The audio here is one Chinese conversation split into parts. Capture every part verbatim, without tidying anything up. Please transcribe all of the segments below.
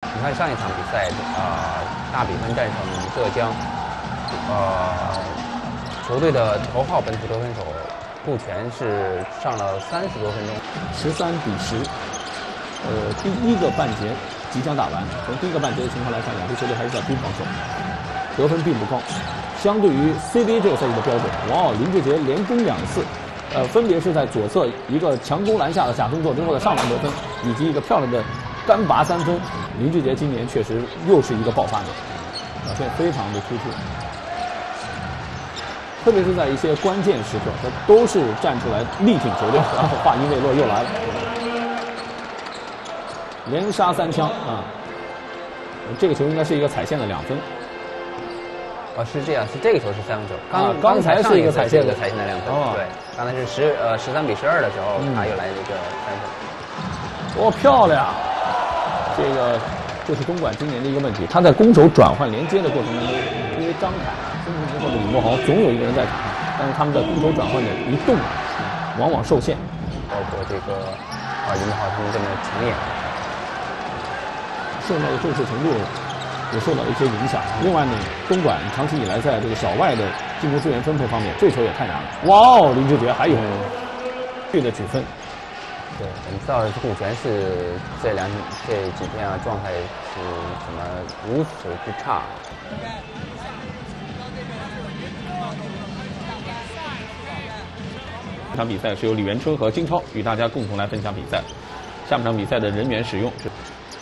你看上一场比赛，啊、呃，大比分战胜浙江，呃，球队的头号本土得分手顾全是上了三十多分钟， 十三比十。呃，第一个半节即将打完，从第一个半节的情况来看，两支球队还是在拼防守，得分并不高。相对于 C B A 这个赛季的标准，哇，林志杰连攻两次。呃，分别是在左侧一个强攻篮下的假动作之后的上篮得分，以及一个漂亮的干拔三分。林志杰今年确实又是一个爆发年，表现非常的突出，特别是在一些关键时刻，他都是站出来力挺球队。然后话音未落又来了，连杀三枪啊！这个球应该是一个踩线的两分。 哦，是这样，是这个球是三分球。刚、 啊、刚才是一个踩线的踩线的两分。哦，对，刚才是十呃十三比十二的时候，嗯、他又来了一个三分。 多漂亮！这个就是东莞今年的一个问题，他在攻守转换连接的过程当中，因为张凯啊、孙兴民或者李慕豪总有一个人在场上，但是他们在攻守转换的一动，往往受限。 包括这个啊李慕豪他们这么抢眼， 受到的重视程度也受到了一些影响。另外呢，东莞长期以来在这个小外的进攻资源分配方面，这球也太难了。哇哦，林志杰还有对的举分。 对，我们知道顾全是这两这几天啊状态是怎么如此之差。 这场比赛是由李元春和金超与大家共同来分享比赛。下半场比赛的人员使用是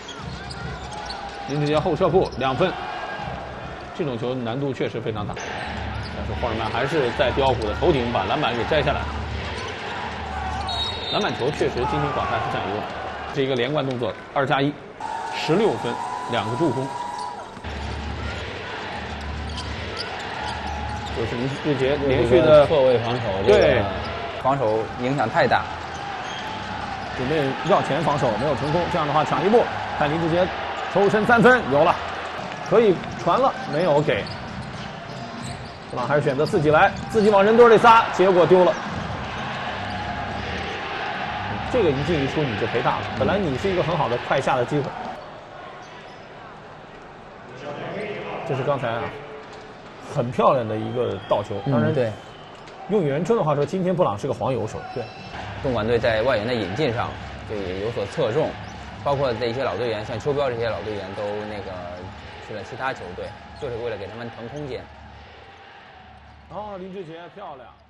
林志杰后撤步两分，这种球难度确实非常大，但是霍尔曼还是在迪奥普的头顶把篮板给摘下来。篮板球确实今天广泛是占优的，这一个连贯动作，二加一，十六分，两个助攻。就是林志杰连续的错位防守， 对， 防守影响太大。 准备绕前防守没有成功，这样的话抢一步，看林志杰抽身三分有了，可以传了没有给，是吧？还是选择自己来，自己往人堆里撒，结果丢了。这个一进一出你就赔大了，本来你是一个很好的快下的机会。这是刚才啊，很漂亮的一个倒球。当然， 嗯、对， 用袁春的话说，今天布朗是个黄油手。 对，东莞队在外援的引进上就也有所侧重，包括这一些老队员，像邱彪这些老队员都那个去了其他球队，就是为了给他们腾空间。 哦，林志杰漂亮。